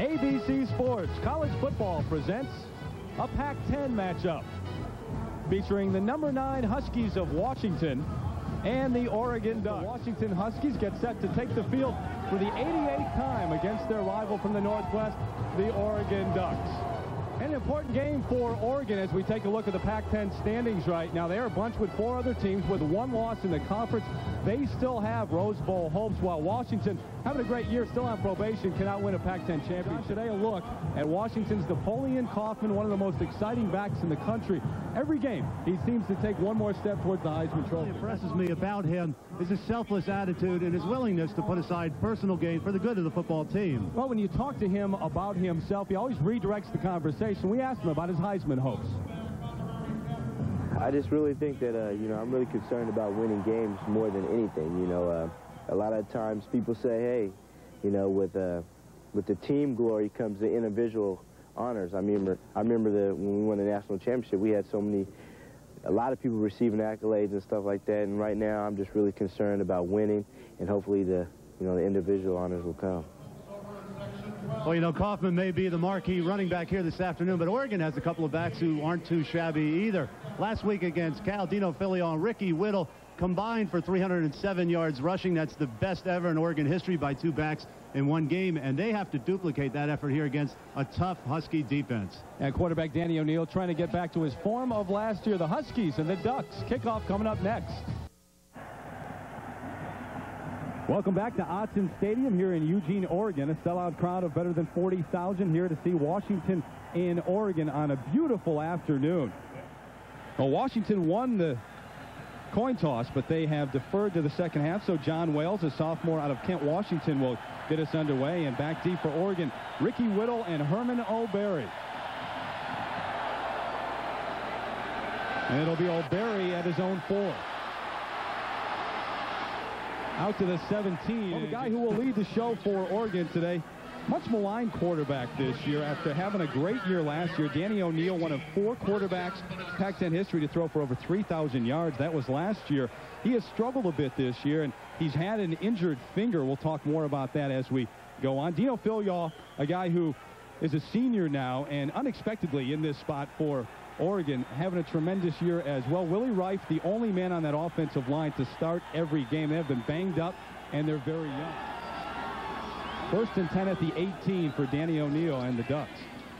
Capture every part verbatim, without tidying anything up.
A B C Sports College Football presents a Pac ten matchup featuring the number nine Huskies of Washington and the Oregon Ducks. The Washington Huskies get set to take the field for the eighty-eighth time against their rival from the Northwest, the Oregon Ducks. An important game for Oregon as we take a look at the Pac ten standings right now. They are bunched with four other teams with one loss in the conference. They still have Rose Bowl hopes, while Washington, having a great year, still on probation, cannot win a Pac ten championship. Today, a look at Washington's Napoleon Kaufman, one of the most exciting backs in the country. Every game, he seems to take one more step towards the Heisman Trophy. What impresses me about him is his selfless attitude and his willingness to put aside personal gain for the good of the football team. Well, when you talk to him about himself, he always redirects the conversation. We asked him about his Heisman hopes. I just really think that, uh, you know, I'm really concerned about winning games more than anything. You know, uh, a lot of times people say, hey, you know, with uh, with the team glory comes the individual honors. I remember, I remember the when we won the national championship, we had so many, a lot of people receiving accolades and stuff like that. And right now, I'm just really concerned about winning, and hopefully the, you know, the individual honors will come. Well, you know, Kaufman may be the marquee running back here this afternoon, but Oregon has a couple of backs who aren't too shabby either. Last week against Cal, Dino Filion and Ricky Whittle combined for three hundred seven yards rushing. That's the best ever in Oregon history by two backs in one game, and they have to duplicate that effort here against a tough Husky defense. And quarterback Danny O'Neil trying to get back to his form of last year. The Huskies and the Ducks. Kickoff coming up next. Welcome back to Autzen Stadium here in Eugene, Oregon. A sellout crowd of better than forty thousand here to see Washington in Oregon on a beautiful afternoon. Well, Washington won the coin toss, but they have deferred to the second half, so John Wales, a sophomore out of Kent, Washington, will get us underway. And back deep for Oregon, Ricky Whittle and Herman O'Berry. And it'll be O'Berry at his own four. Out to the seventeen. Well, the guy who will lead the show for Oregon today, much maligned quarterback this year after having a great year last year. Danny O'Neil, one of four quarterbacks Pac ten history to throw for over three thousand yards. That was last year. He has struggled a bit this year, and he's had an injured finger. We'll talk more about that as we go on. Dino Filion, a guy who is a senior now and unexpectedly in this spot for Oregon, having a tremendous year as well. Willie Reif, the only man on that offensive line to start every game. They have been banged up, and they're very young. First and ten at the eighteen for Danny O'Neil and the Ducks.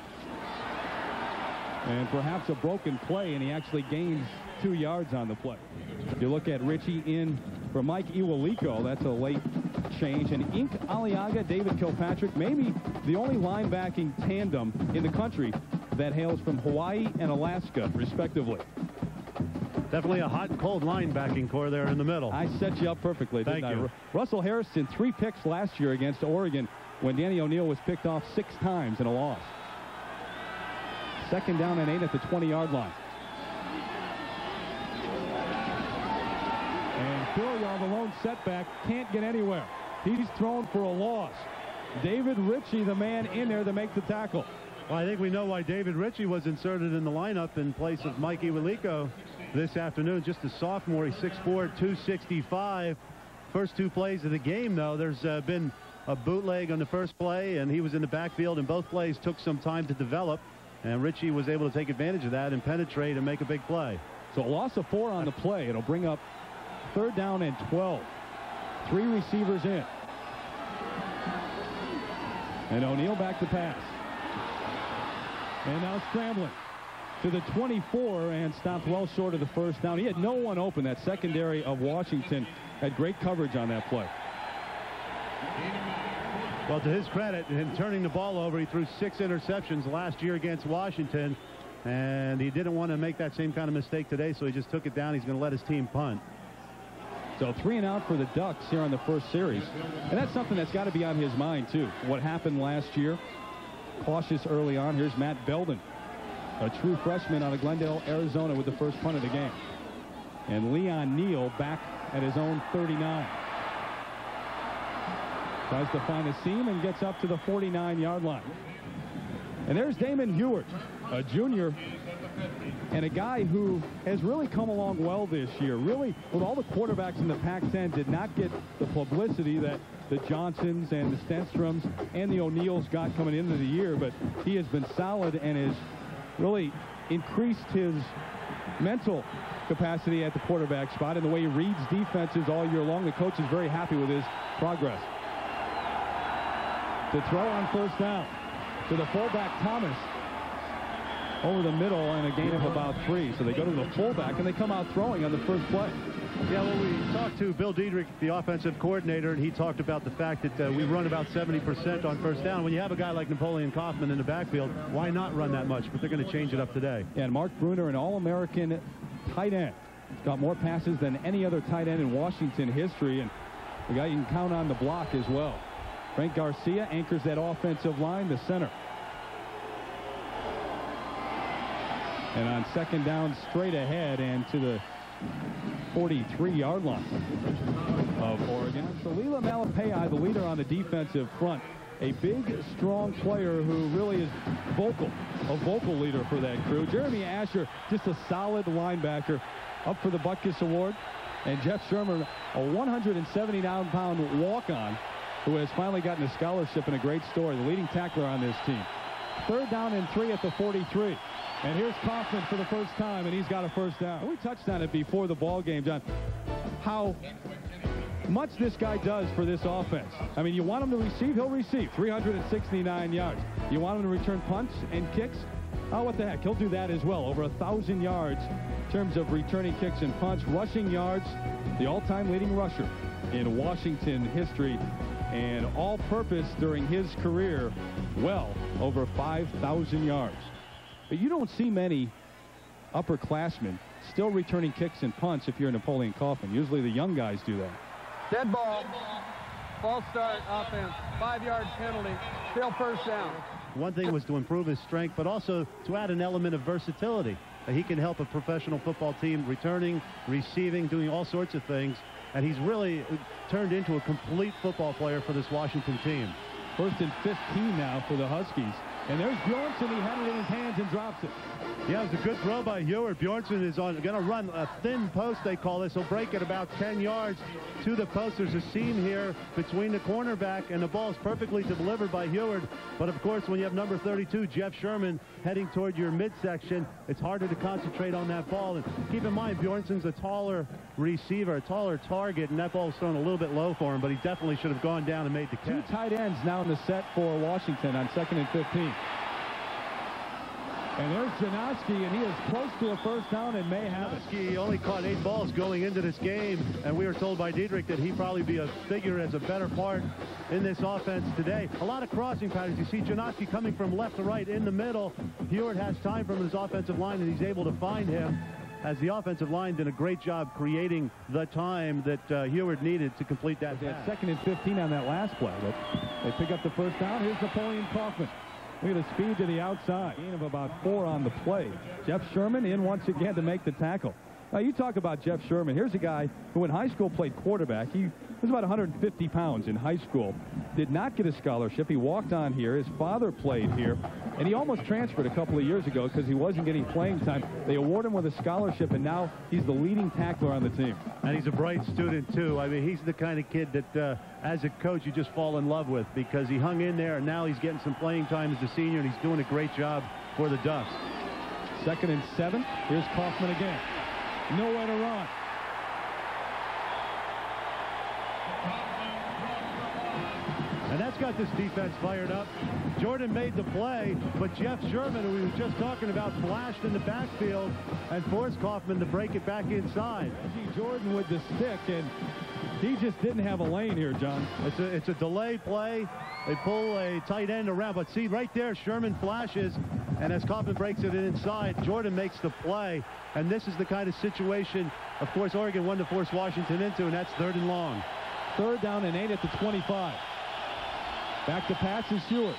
And perhaps a broken play, and he actually gains two yards on the play. You look at Richie in for Mike Iwaliko. That's a late change. And Ink Aliaga, David Kilpatrick, maybe the only linebacking tandem in the country that hails from Hawaii and Alaska, respectively. Definitely a hot and cold linebacking core there in the middle. I set you up perfectly, didn't Thank I? you. Russell Harrison, three picks last year against Oregon when Danny O'Neil was picked off six times in a loss. Second down and eight at the twenty-yard line. And Filion, the lone setback, can't get anywhere. He's thrown for a loss. David Ritchie, the man in there to make the tackle. Well, I think we know why David Ritchie was inserted in the lineup in place of Mike Iwaliko this afternoon. Just a sophomore. He's six four, two sixty-five. First two plays of the game, though, there's uh, been a bootleg on the first play, and he was in the backfield, and both plays took some time to develop. And Ritchie was able to take advantage of that and penetrate and make a big play. So a loss of four on the play. It'll bring up third down and twelve. Three receivers in. And O'Neil back to pass. And now scrambling to the twenty-four and stopped well short of the first down. He had no one open. That secondary of Washington had great coverage on that play. Well, to his credit, him turning the ball over, he threw six interceptions last year against Washington, and he didn't want to make that same kind of mistake today, so he just took it down. He's going to let his team punt. So three and out for the Ducks here on the first series. And that's something that's got to be on his mind, too. What happened last year. Cautious early on. Here's Matt Belden, a true freshman out of Glendale, Arizona, with the first punt of the game. And Leon Neal back at his own thirty-nine. Tries to find a seam and gets up to the forty-nine yard line. And there's Damon Hewart, a junior and a guy who has really come along well this year. Really, with all the quarterbacks in the Pac ten, did not get the publicity that the Johnsons and the Stenstroms and the O'Neills got coming into the year, but he has been solid and has really increased his mental capacity at the quarterback spot and the way he reads defenses all year long. The coach is very happy with his progress. To throw on first down to the fullback Thomas over the middle and a gain of about three. So they go to the fullback and they come out throwing on the first play. Yeah, well, we talked to Bill Diedrich, the offensive coordinator, and he talked about the fact that uh, we run about seventy percent on first down. When you have a guy like Napoleon Kaufman in the backfield, why not run that much? But they're going to change it up today. And Mark Bruner, an All-American tight end, got more passes than any other tight end in Washington history, and the guy you can count on the block as well. Frank Garcia anchors that offensive line, the center. And on second down, straight ahead and to the forty-three yard line of Oregon. Shalila Malapei, the leader on the defensive front. A big, strong player who really is vocal, a vocal leader for that crew. Jeremy Asher, just a solid linebacker, up for the Butkus Award. And Jeff Sherman, a one hundred seventy-nine pound walk-on who has finally gotten a scholarship, and a great story. The leading tackler on this team. Third down and three at the forty-three. And here's Kaufman for the first time, and he's got a first down. We touched on it before the ball game, John, how much this guy does for this offense. I mean, you want him to receive, he'll receive three hundred sixty-nine yards. You want him to return punts and kicks? Oh, what the heck, he'll do that as well. Over a thousand yards in terms of returning kicks and punts. Rushing yards, the all-time leading rusher in Washington history, and all-purpose during his career, well over five thousand yards. But you don't see many upperclassmen still returning kicks and punts if you're Napoleon Kaufman. Usually the young guys do that. Dead ball. False start offense. Five-yard penalty. Still first down. One thing was to improve his strength, but also to add an element of versatility. He can help a professional football team returning, receiving, doing all sorts of things. And he's really turned into a complete football player for this Washington team. First and fifteen now for the Huskies. And there's Bjornsson. He had it in his hands and drops it. Yeah, it was a good throw by Heward. Bjornsson is on going to run a thin post, they call this. He'll break it about ten yards to the post. There's a seam here between the cornerback, and the ball is perfectly delivered by Heward. But, of course, when you have number thirty-two, Jeff Sherman, heading toward your midsection, it's harder to concentrate on that ball. And keep in mind, Bjornsson's a taller receiver, a taller target, and that ball was thrown a little bit low for him, but he definitely should have gone down and made the catch. Two tight ends now in the set for Washington on second and fifteen. And there's Janoski, and he is close to a first down and may have it. He only caught eight balls going into this game, and we were told by Diedrich that he'd probably be a figure as a better part in this offense today. A lot of crossing patterns. You see Janoski coming from left to right in the middle. Heward has time from his offensive line, and he's able to find him, as the offensive line did a great job creating the time that uh, Heward needed to complete that pass. Second and fifteen on that last play, but they pick up the first down. Here's Napoleon Kaufman. Look at the speed to the outside. Gain of about four on the play. Jeff Sherman in once again to make the tackle. Now, you talk about Jeff Sherman. Here's a guy who in high school played quarterback. He was about one hundred fifty pounds in high school. Did not get a scholarship. He walked on here. His father played here. And he almost transferred a couple of years ago because he wasn't getting playing time. They award him with a scholarship, and now he's the leading tackler on the team. And he's a bright student, too. I mean, he's the kind of kid that, uh, as a coach, you just fall in love with, because he hung in there, and now he's getting some playing time as a senior, and he's doing a great job for the Ducks. Second and seven. Here's Kaufman again. Nowhere to run. And that's got this defense fired up. Jordan made the play, but Jeff Sherman, who we were just talking about, flashed in the backfield and forced Kaufman to break it back inside. Reggie Jordan with the stick, and he just didn't have a lane here, John. It's a, it's a delay play. They pull a tight end around, but see right there, Sherman flashes, and as Kaufman breaks it inside, Jordan makes the play. And this is the kind of situation, of course, Oregon wanted to force Washington into, and that's third and long. Third down and eight at the twenty-five. Back to pass is Heward.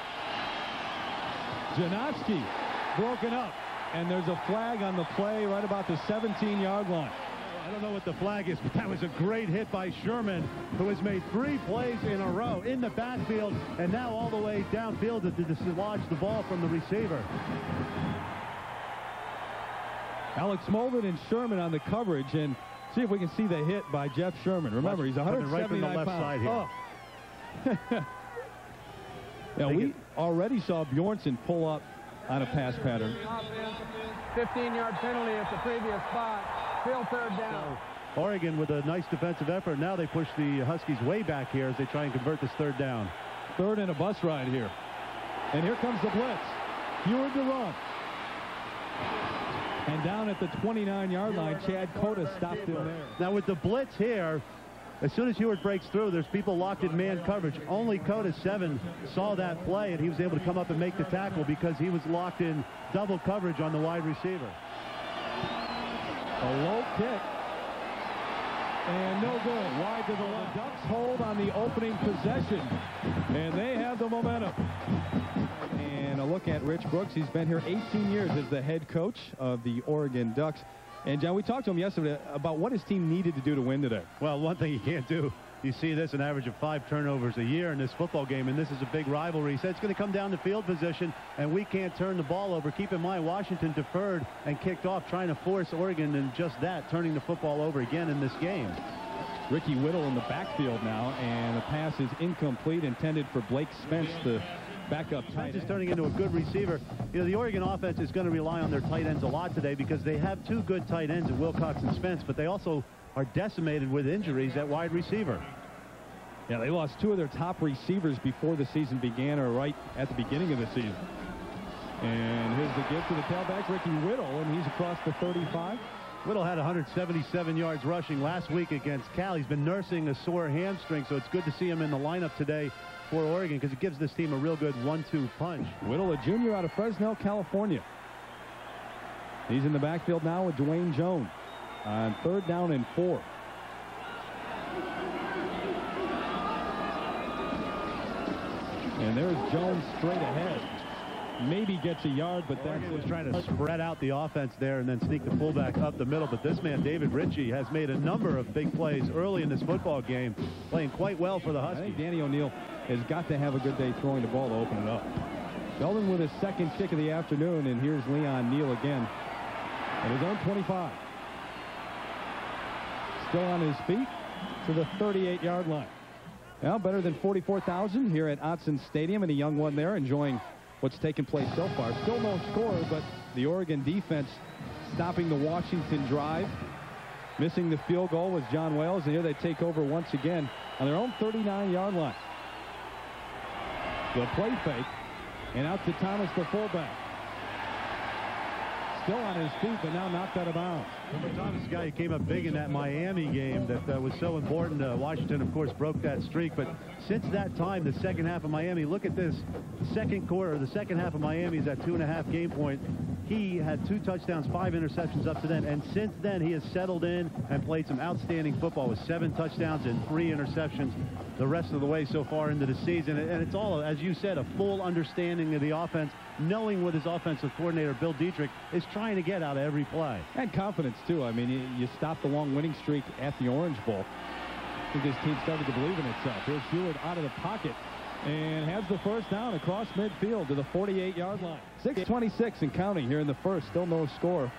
Janoski broken up, and there's a flag on the play right about the seventeen yard line. I don't know what the flag is, but that was a great hit by Sherman, who has made three plays in a row in the backfield and now all the way downfield to dislodge the ball from the receiver. Alex Molden and Sherman on the coverage, and see if we can see the hit by Jeff Sherman. Remember, he's one hundred seventy-nine right from the left pounds. side here. Oh. Now, we already saw Bjornsson pull up on a pass pattern. fifteen yard penalty at the previous spot. Still third down. So, Oregon with a nice defensive effort. Now they push the Huskies way back here as they try and convert this third down. Third and a bus ride here. And here comes the blitz. Heward to run. And down at the twenty-nine yard line, Chad Cota stopped him there. Now with the blitz here, as soon as Heward breaks through, there's people locked in man coverage. Only Cota seven saw that play, and he was able to come up and make the tackle because he was locked in double coverage on the wide receiver. A low kick. And no good. Wide to the left. Ducks hold on the opening possession. And they have the momentum. And a look at Rich Brooks. He's been here eighteen years as the head coach of the Oregon Ducks. And, John, we talked to him yesterday about what his team needed to do to win today. Well, one thing you can't do, you see this, an average of five turnovers a year in this football game, and this is a big rivalry. He said it's going to come down to field position, and we can't turn the ball over. Keep in mind, Washington deferred and kicked off, trying to force Oregon, and just that, turning the football over again in this game. Ricky Whittle in the backfield now, and the pass is incomplete, intended for Blake Spence, the backup tight end. Is turning into a good receiver. You know, the Oregon offense is going to rely on their tight ends a lot today because they have two good tight ends in Wilcox and Spence, but they also are decimated with injuries at wide receiver. Yeah, they lost two of their top receivers before the season began, or right at the beginning of the season. And here's the give to the tailback, Ricky Whittle, and he's across the thirty-five. Whittle had one hundred seventy-seven yards rushing last week against Cal. He's been nursing a sore hamstring, so it's good to see him in the lineup today for Oregon because it gives this team a real good one two punch. Whittle, a junior out of Fresno, California. He's in the backfield now with Dwayne Jones on third down and four. And there's Jones straight ahead. Maybe gets a yard, but Oregon that's was it. trying to spread out the offense there and then sneak the fullback up the middle. But this man, David Ritchie, has made a number of big plays early in this football game, playing quite well for the Huskies. I think Danny O'Neill has got to have a good day throwing the ball to open it up. Belden with his second kick of the afternoon, and here's Leon Neal again at his own twenty-five. Still on his feet to the thirty-eight yard line. Well, better than forty-four thousand here at Autzen Stadium, and a young one there enjoying what's taken place so far. Still no score, but the Oregon defense stopping the Washington drive. Missing the field goal was John Wales, and here they take over once again on their own thirty-nine yard line. The play fake, and out to Thomas, the fullback. Still on his feet, but now knocked out of bounds. Thomas, the guy who came up big in that Miami game that uh, was so important. Uh, Washington, of course, broke that streak, but since that time, the second half of Miami, look at this. The second quarter, the second half of Miami is at two and a half game point. He had two touchdowns, five interceptions up to then, and since then he has settled in and played some outstanding football with seven touchdowns and three interceptions the rest of the way so far into the season. And it's all, as you said, a full understanding of the offense, knowing what his offensive coordinator, Bill Dietrich, is trying to get out of every play. And confidence, too. I mean, you, you stopped the long winning streak at the Orange Bowl. I think this team started to believe in itself. Here's Heward out of the pocket and has the first down across midfield to the forty-eight yard line. six twenty-six and counting here in the first. Still no score.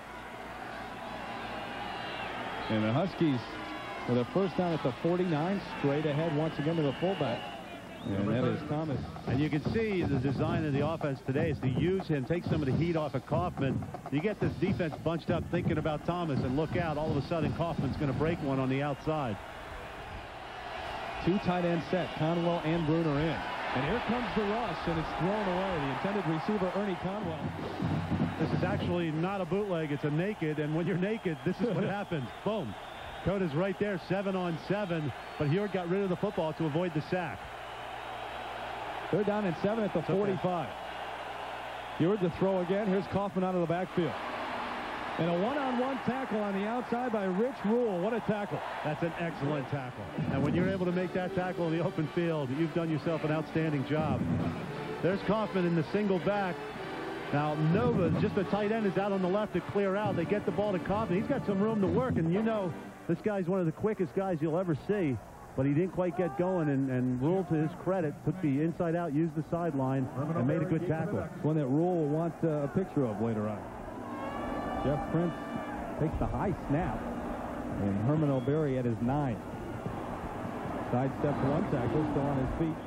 And the Huskies with a first down at the forty-nine, straight ahead once again to the fullback. And that is Thomas. And you can see the design of the offense today is to use him, take some of the heat off of Kaufman. You get this defense bunched up thinking about Thomas, and look out, all of a sudden Kaufman's going to break one on the outside. Two tight end set, Conwell and Bruner in. And here comes the rush, and it's thrown away. The intended receiver, Ernie Conwell. This is actually not a bootleg, it's a naked, and when you're naked, this is what happens. Boom. Cota's right there, seven on seven, but Heward got rid of the football to avoid the sack. They're down and seven at the forty-five. Heward to throw again. Here's Kaufman out of the backfield. And a one-on-one tackle on the outside by Rich Rule. What a tackle. That's an excellent tackle. And when you're able to make that tackle in the open field, you've done yourself an outstanding job. There's Kaufman in the single back. Now, Nova, just a tight end, is out on the left to clear out. They get the ball to Kaufman. He's got some room to work, and you know this guy's one of the quickest guys you'll ever see. But he didn't quite get going, and, and Rule, to his credit, took the inside out, used the sideline, and made a good tackle. One that Rule will want uh, a picture of later on. Jeff Prince takes the high snap. And Herman O'Berry at his nine. Sidesteps one tackler, still on his feet.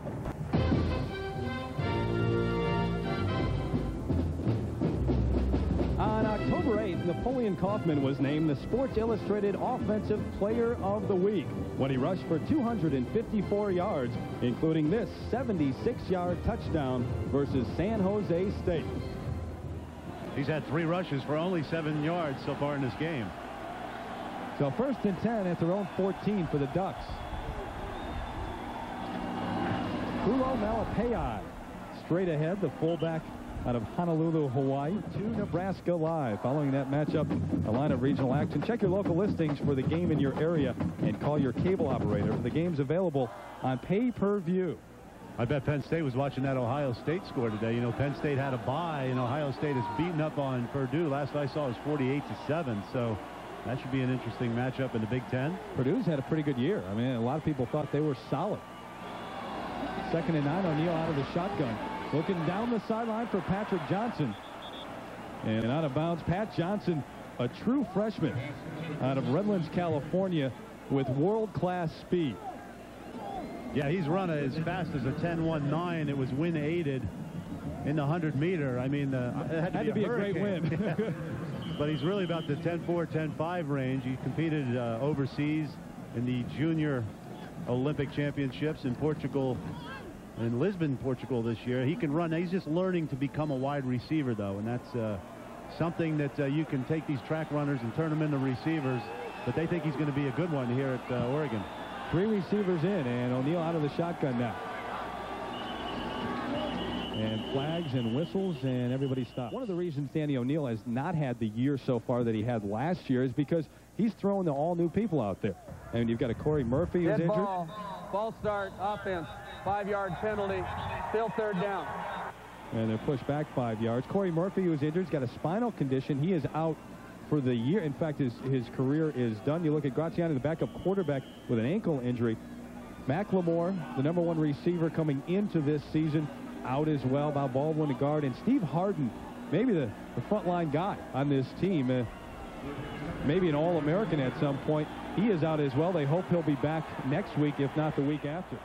On October eighth, Napoleon Kaufman was named the Sports Illustrated Offensive Player of the Week when he rushed for two hundred fifty-four yards, including this seventy-six yard touchdown versus San Jose State. He's had three rushes for only seven yards so far in this game. So first and ten at their own fourteen for the Ducks. Kulo Malapei straight ahead, the fullback out of Honolulu, Hawaii, to Nebraska Live. Following that matchup, a line of regional action. Check your local listings for the game in your area and call your cable operator. The game's available on pay-per-view. I bet Penn State was watching that Ohio State score today. You know, Penn State had a bye, and Ohio State is beating up on Purdue. Last I saw it was forty-eight to seven, so that should be an interesting matchup in the Big Ten. Purdue's had a pretty good year. I mean, a lot of people thought they were solid. Second and nine, O'Neal out of the shotgun. Looking down the sideline for Patrick Johnson. And out of bounds, Pat Johnson, a true freshman out of Redlands, California, with world-class speed. Yeah, he's run as fast as a ten one nine. It was wind-aided in the one hundred meter. I mean, uh, it had to had be, to be a, a great win. But he's really about the ten four, ten five range. He competed uh, overseas in the junior Olympic championships in Portugal, in Lisbon, Portugal this year. He can run. He's just learning to become a wide receiver, though, and that's uh, something that uh, you can take these track runners and turn them into receivers, but they think he's going to be a good one here at uh, Oregon. Three receivers in, and O'Neal out of the shotgun now. And flags and whistles, and everybody stops. One of the reasons Danny O'Neal has not had the year so far that he had last year is because he's throwing to all new people out there. And you've got a Corey Murphy who's Dead injured. Ball. Ball start, offense, five-yard penalty, still third down. And they're pushed back five yards. Corey Murphy, who's injured, has got a spinal condition. He is out for the year. In fact, his, his career is done. You look at Graziani, the backup quarterback, with an ankle injury. Macklemore, the number one receiver coming into this season, out as well. Bob Baldwin to guard. And Steve Harden, maybe the, the frontline guy on this team. Uh, maybe an All-American at some point. He is out as well. They hope he'll be back next week, if not the week after.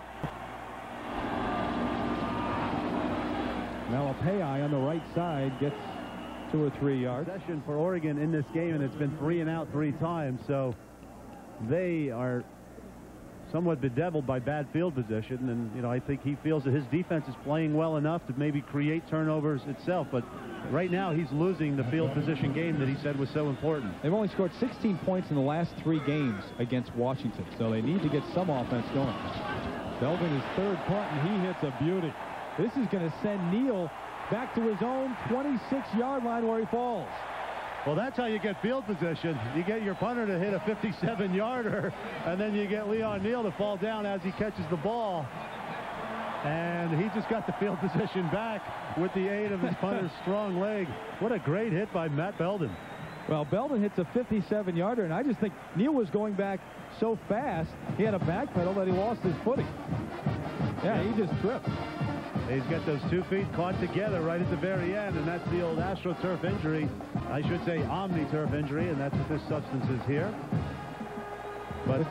Malapei on the right side gets two or three yards. Possession for Oregon in this game, and it's been three and out three times, so they are somewhat bedeviled by bad field position. And you know, I think he feels that his defense is playing well enough to maybe create turnovers itself, but right now he's losing the field position game that he said was so important. They've only scored sixteen points in the last three games against Washington, so they need to get some offense going. Belvin is third punt, and he hits a beauty. This is going to send Neal back to his own twenty-six yard line where he falls. Well, that's how you get field position. You get your punter to hit a fifty-seven yarder, and then you get Leon Neal to fall down as he catches the ball. And he just got the field position back with the aid of his punter's strong leg. What a great hit by Matt Belden. Well, Belden hits a fifty-seven yarder, and I just think Neal was going back so fast, he had a backpedal that he lost his footing. Yeah, he just tripped. He's got those two feet caught together right at the very end, and that's the old AstroTurf injury. I should say OmniTurf injury, and that's what this substance is here. But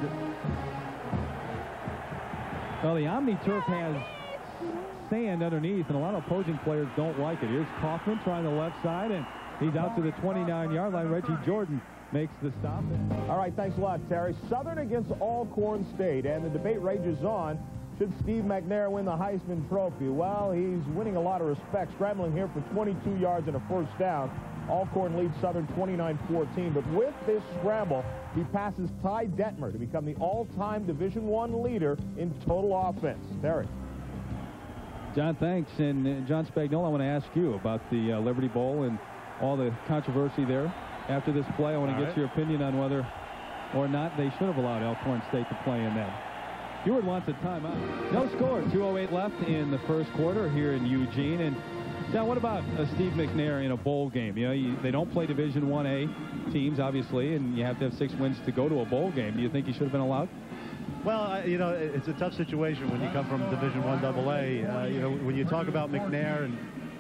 well, the OmniTurf has sand underneath, and a lot of opposing players don't like it. Here's Kaufman trying the left side, and he's out to the twenty-nine yard line. Reggie Jordan makes the stop. All right, thanks a lot, Terry. Southern against Alcorn State, and the debate rages on. Should Steve McNair win the Heisman Trophy? Well, he's winning a lot of respect, scrambling here for twenty-two yards and a first down. Alcorn leads Southern twenty-nine fourteen, but with this scramble, he passes Ty Detmer to become the all-time Division One leader in total offense. Terry. John, thanks. And uh, John Spagnola, I want to ask you about the uh, Liberty Bowl and all the controversy there. After this play, I want to all get right. your opinion on whether or not they should have allowed Alcorn State to play in that. Ewart wants a timeout. No score. two oh eight left in the first quarter here in Eugene. And now, what about uh, Steve McNair in a bowl game? You know, you, they don't play Division one A teams, obviously, and you have to have six wins to go to a bowl game. Do you think he should have been allowed? Well, uh, you know, it's a tough situation when you come from Division one double A. Uh, you know, when you talk about McNair and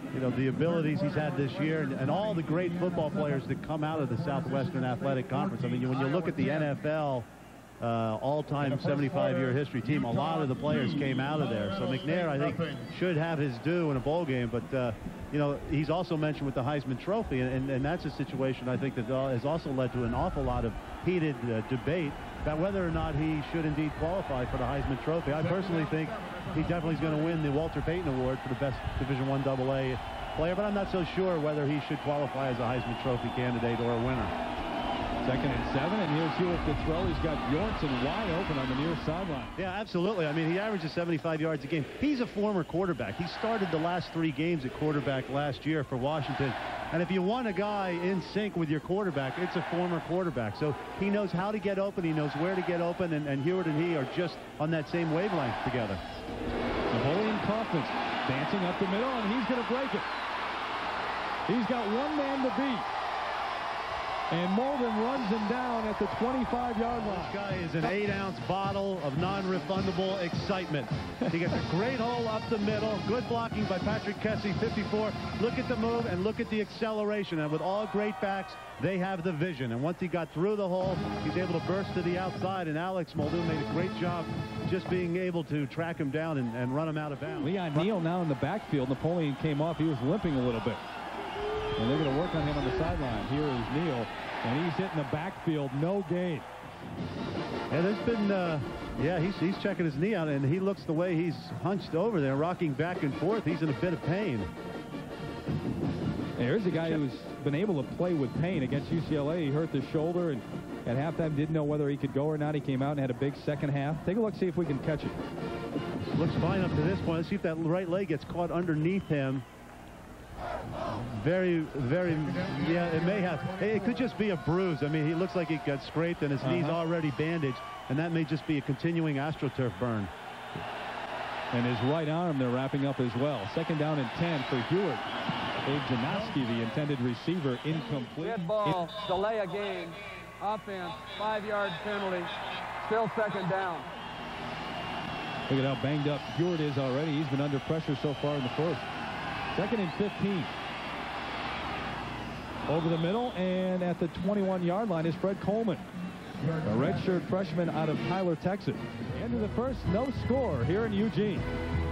you know, the abilities he's had this year and, and all the great football players that come out of the Southwestern Athletic Conference. I mean, when you look at the N F L uh, all-time seventy-five year history team, a lot of the players came out of there. So McNair, I think, should have his due in a bowl game. But, uh, you know, he's also mentioned with the Heisman Trophy, and, and that's a situation I think that has also led to an awful lot of heated uh, debate about whether or not he should indeed qualify for the Heisman Trophy. I personally think he definitely is going to win the Walter Payton Award for the best Division One double A player, but I'm not so sure whether he should qualify as a Heisman Trophy candidate or a winner. Second and seven, and here's Hewitt to throw. He's got Bjornson wide open on the near sideline. Yeah, absolutely. I mean, he averages seventy-five yards a game. He's a former quarterback. He started the last three games at quarterback last year for Washington. And if you want a guy in sync with your quarterback, it's a former quarterback. So he knows how to get open. He knows where to get open. And, and Hewitt and he are just on that same wavelength together. Napoleon Kaufman dancing up the middle, and he's going to break it. He's got one man to beat. And Molden runs him down at the twenty-five yard line. This guy is an eight ounce bottle of non-refundable excitement. He gets a great hole up the middle. Good blocking by Patrick Kessie, fifty-four. Look at the move and look at the acceleration. And with all great backs, they have the vision. And once he got through the hole, he's able to burst to the outside. And Alex Muldoon made a great job just being able to track him down and, and run him out of bounds. Leon Neal now in the backfield. Napoleon came off. He was limping a little bit. And they're going to work on him on the sideline. Here is Neal, and he's hitting the backfield. No gain. Yeah, there's been, uh, yeah, he's, he's checking his knee out, and he looks the way he's hunched over there, rocking back and forth. He's in a bit of pain. Here's a guy who's been able to play with pain against U C L A. He hurt the shoulder, and at halftime didn't know whether he could go or not. He came out and had a big second half. Take a look, see if we can catch it. Looks fine up to this point. Let's see if that right leg gets caught underneath him. Very, very, yeah, it may have. It could just be a bruise. I mean, he looks like he got scraped and his uh-huh. knee's already bandaged, and that may just be a continuing AstroTurf burn. And his right arm they're wrapping up as well. Second down and ten for Hewitt. Dave Janoski, the intended receiver, incomplete. Dead ball, delay a game, offense, five yard penalty, still second down. Look at how banged up Hewitt is already. He's been under pressure so far in the first. Second and fifteen. Over the middle, and at the twenty-one yard line is Fred Coleman, a redshirt freshman out of Tyler, Texas. End of the first, no score here in Eugene.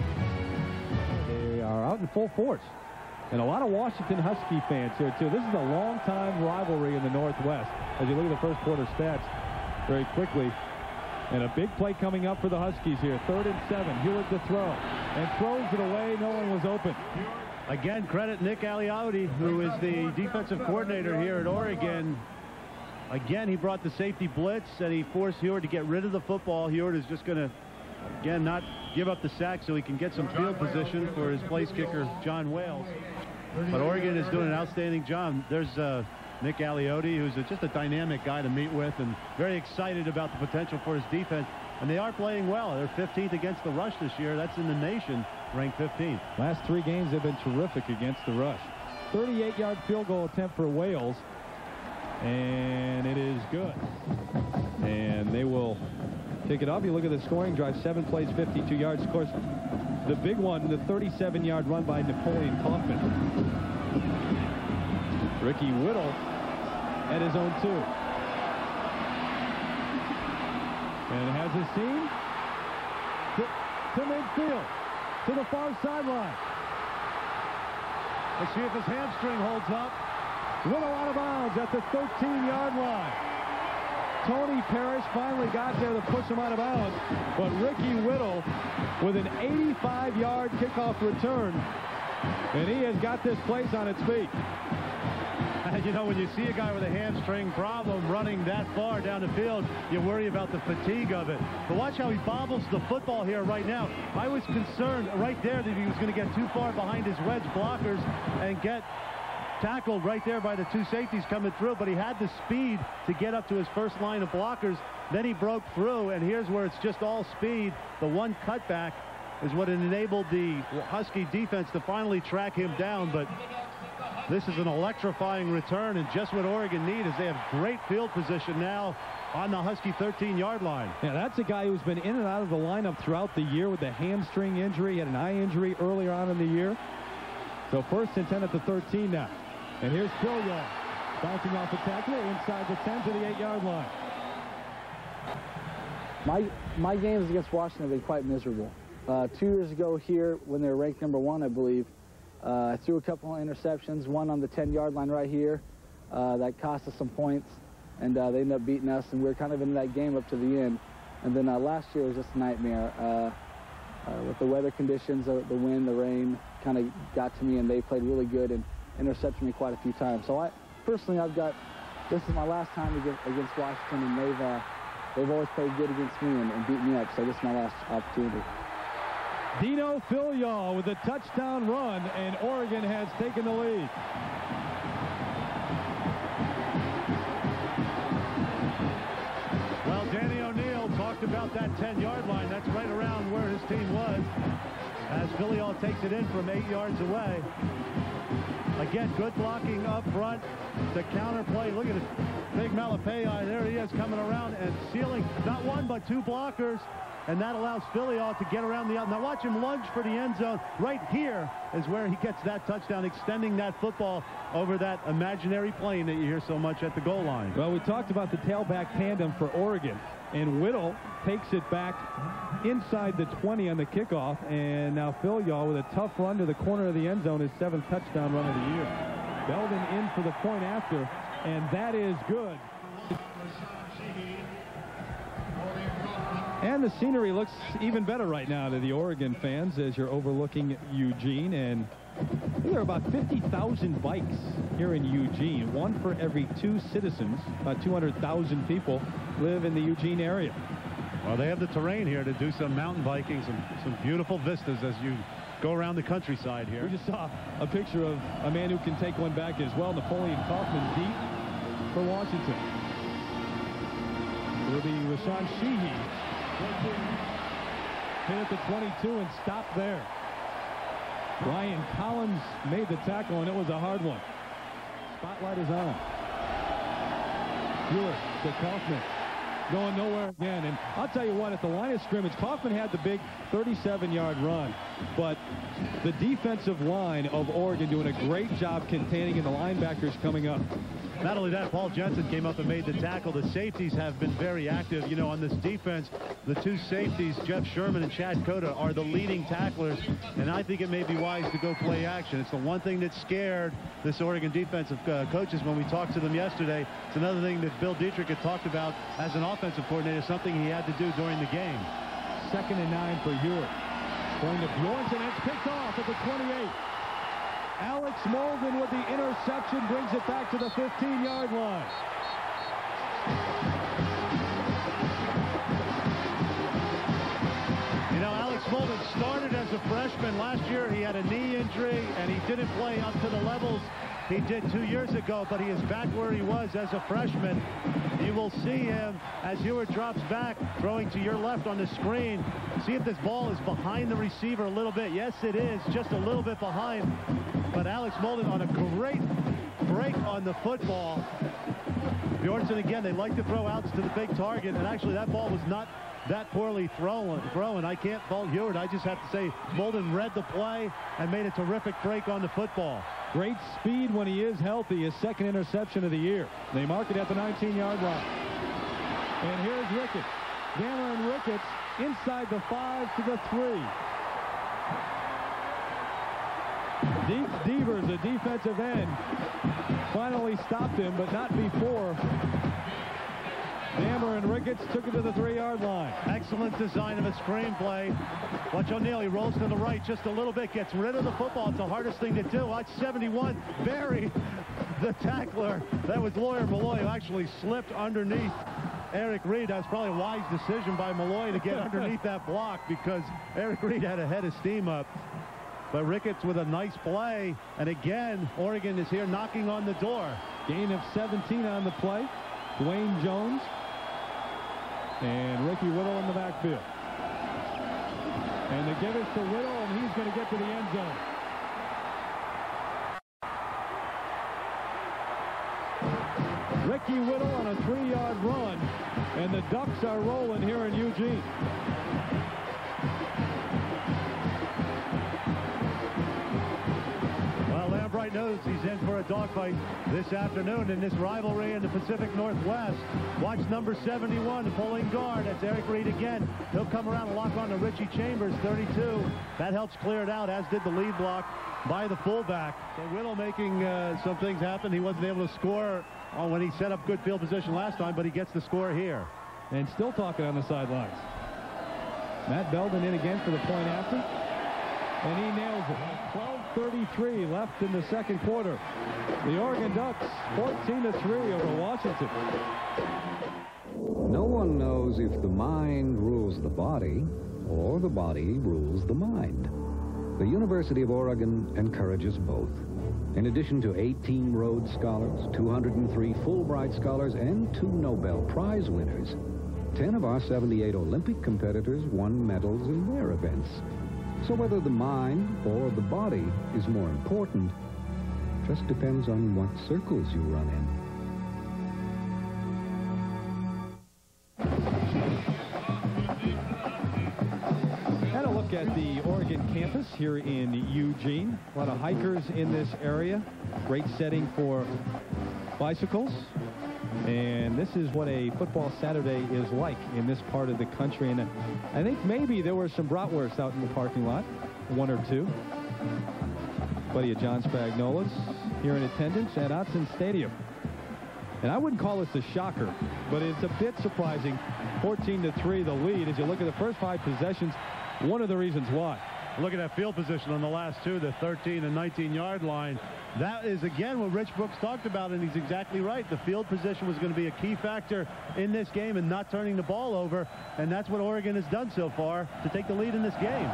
They are out in full force. And a lot of Washington Husky fans here, too. This is a long-time rivalry in the Northwest. As you look at the first quarter stats very quickly. And a big play coming up for the Huskies here. Third and seven. Hewitt to throw. And throws it away. No one was open. Again, credit Nick Aliotti, who is the defensive coordinator here at Oregon. Again, he brought the safety blitz, and he forced Hewitt to get rid of the football. Hewitt is just going to, again, not give up the sack so he can get some field position for his place kicker, John Wales. But Oregon is doing an outstanding job. There's uh, Nick Aliotti, who's a, just a dynamic guy to meet with and very excited about the potential for his defense. And they are playing well. They're fifteenth against the rush this year. That's in the nation, ranked fifteenth. Last three games have been terrific against the rush. thirty-eight yard field goal attempt for Wales. And it is good. And they will pick it up. You look at the scoring drive, seven plays, fifty-two yards. Of course, the big one, the thirty-seven yard run by Napoleon Kaufman. Ricky Whittle at his own two. And has a seam to, to midfield, to the far sideline. Let's see if his hamstring holds up. Whittle out of bounds at the thirteen yard line. Tony Parrish finally got there to push him out of bounds, but Ricky Whittle with an eighty-five yard kickoff return, and he has got this place on its feet. And you know, when you see a guy with a hamstring problem running that far down the field, you worry about the fatigue of it. But watch how he bobbles the football here right now. I was concerned right there that he was going to get too far behind his wedge blockers and get tackled right there by the two safeties coming through, but he had the speed to get up to his first line of blockers. Then he broke through, and here's where it's just all speed. The one cutback is what enabled the Husky defense to finally track him down. But this is an electrifying return, and just what Oregon need is they have great field position now on the Husky thirteen yard line. Yeah, that's a guy who's been in and out of the lineup throughout the year with a hamstring injury. He had an eye injury earlier on in the year. So first and ten at the thirteen now. And here's Philyaw bouncing off the tackler inside the ten to the eight-yard line. My, my games against Washington have been quite miserable. Uh, two years ago here, when they were ranked number one, I believe, uh, I threw a couple of interceptions, one on the ten-yard line right here. Uh, that cost us some points, and uh, they ended up beating us, and we were kind of in that game up to the end. And then uh, last year was just a nightmare. Uh, uh, with the weather conditions, uh, the wind, the rain, kind of got to me, and they played really good and intercepted me quite a few times. So I, personally, I've got, this is my last time against, against Washington, and they've, uh, they've always played good against me and, and beat me up, so this is my last opportunity. Dino Philyaw with a touchdown run, and Oregon has taken the lead. Well, Danny O'Neill talked about that ten-yard line. That's right around where his team was, as Philyaw takes it in from eight yards away. Again, good blocking up front. The counter play. Look at it. Big Malapei. There he is coming around and sealing not one but two blockers. And that allows Philyaw to get around the out. Now watch him lunge for the end zone. Right here is where he gets that touchdown, extending that football over that imaginary plane that you hear so much at the goal line. Well, we talked about the tailback tandem for Oregon. And Whittle takes it back inside the twenty on the kickoff. And now Philyaw with a tough run to the corner of the end zone, his seventh touchdown run of the year. Belden in for the point after, and that is good. And the scenery looks even better right now to the Oregon fans as you're overlooking Eugene. And there are about fifty thousand bikes here in Eugene. One for every two citizens. About two hundred thousand people live in the Eugene area. Well, they have the terrain here to do some mountain biking, some, some beautiful vistas as you go around the countryside here. We just saw a picture of a man who can take one back as well. Napoleon Kaufman deep for Washington. It will be Rashawn Sheehy. Hit at the twenty-two and stopped there. Ryan Collins made the tackle, and it was a hard one. Spotlight is on. Hewitt to Kaufman. Going nowhere again. And I'll tell you what, at the line of scrimmage, Kaufman had the big thirty-seven yard run. But the defensive line of Oregon doing a great job containing, and the linebackers coming up. Not only that, Paul Jensen came up and made the tackle. The safeties have been very active. You know, on this defense, the two safeties, Jeff Sherman and Chad Cota, are the leading tacklers. And I think it may be wise to go play action. It's the one thing that scared this Oregon defensive uh, coaches when we talked to them yesterday. It's another thing that Bill Dietrich had talked about as an offensive coordinator, something he had to do during the game. Second and nine for Hewitt. Going to Bjornsson, and it's picked off at the twenty-eight. Alex Molden with the interception brings it back to the fifteen yard line. You know, Alex Molden started as a freshman. Last year he had a knee injury, and he didn't play up to the levels he did two years ago, but he is back where he was as a freshman. You will see him as Hewitt drops back, throwing to your left on the screen. See if this ball is behind the receiver a little bit. Yes, it is, just a little bit behind. But Alex Molden on a great break on the football. Bjornsson again, they like to throw outs to the big target, and actually that ball was not that poorly thrown. thrown. I can't fault Hewitt. I just have to say Molden read the play and made a terrific break on the football. Great speed when he is healthy. His second interception of the year. They mark it at the nineteen yard line. And here's Ricketts. Cameron Ricketts inside the five to the three. Deep Devers, the defensive end, finally stopped him, but not before. Cameron Ricketts took it to the three yard line. Excellent design of a screenplay. Watch O'Neill. He rolls to the right just a little bit, gets rid of the football. It's the hardest thing to do. Watch seventy-one. Barry, the tackler. That was Lawyer Malloy, who actually slipped underneath Eric Reed. That's probably a wise decision by Malloy to get underneath that block, because Eric Reed had a head of steam up. But Ricketts with a nice play. And again, Oregon is here knocking on the door. Gain of seventeen on the play. Dwayne Jones and Ricky Whittle in the backfield. And they give it to Whittle, and he's going to get to the end zone. Ricky Whittle on a three yard run, and the Ducks are rolling here in Eugene. Lambright knows he's in for a dogfight this afternoon in this rivalry in the Pacific Northwest. Watch number seventy-one, the pulling guard. That's Eric Reed again. He'll come around and lock on to Richie Chambers, thirty-two. That helps clear it out, as did the lead block by the fullback. So Whittle making uh, some things happen. He wasn't able to score uh, when he set up good field position last time, but he gets the score here. And still talking on the sidelines. Matt Belden in again for the point after. And he nails it. twelve thirty-three left in the second quarter. The Oregon Ducks fourteen to three over Washington. No one knows if the mind rules the body or the body rules the mind. The University of Oregon encourages both. In addition to eighteen Rhodes Scholars, two hundred three Fulbright Scholars, and two Nobel Prize winners, ten of our seventy-eight Olympic competitors won medals in their events. So whether the mind or the body is more important just depends on what circles you run in. At the Oregon campus here in Eugene. A lot of hikers in this area. Great setting for bicycles. And this is what a football Saturday is like in this part of the country. And I think maybe there were some bratwursts out in the parking lot, one or two. Buddy of John Spagnola's here in attendance at Autzen Stadium. And I wouldn't call this a shocker, but it's a bit surprising. fourteen to three the lead as you look at the first five possessions. One of the reasons why. Look at that field position on the last two, the thirteen and nineteen yard line. That is, again, what Rich Brooks talked about, and he's exactly right. The field position was going to be a key factor in this game and not turning the ball over, and that's what Oregon has done so far to take the lead in this game.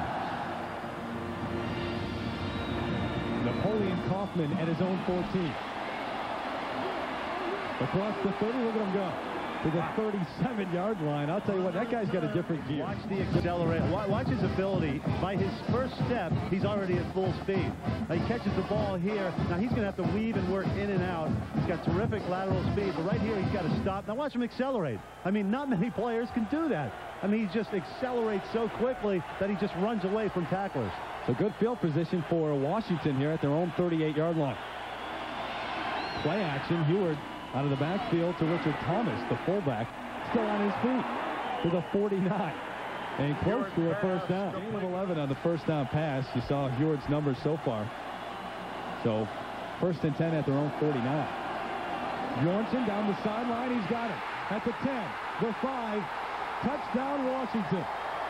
Napoleon Kaufman at his own fourteen. Across the thirty, look at him go. To the thirty-seven yard line. I'll tell you what, that guy's got a different gear. Watch the accelerate. Watch his ability. By his first step, he's already at full speed. Now he catches the ball here. Now he's going to have to weave and work in and out. He's got terrific lateral speed, but right here he's got to stop. Now watch him accelerate. I mean, not many players can do that. I mean, he just accelerates so quickly that he just runs away from tacklers. So good field position for Washington here at their own thirty-eight yard line. Play action. Heward out of the backfield to Richard Thomas, the fullback, still on his feet to the forty-nine. And close to a first down. Gain of eleven on the first down pass. You saw Heward's numbers so far. So first and ten at their own forty-nine. Bjornson down the sideline. He's got it at the ten, the five. Touchdown, Washington.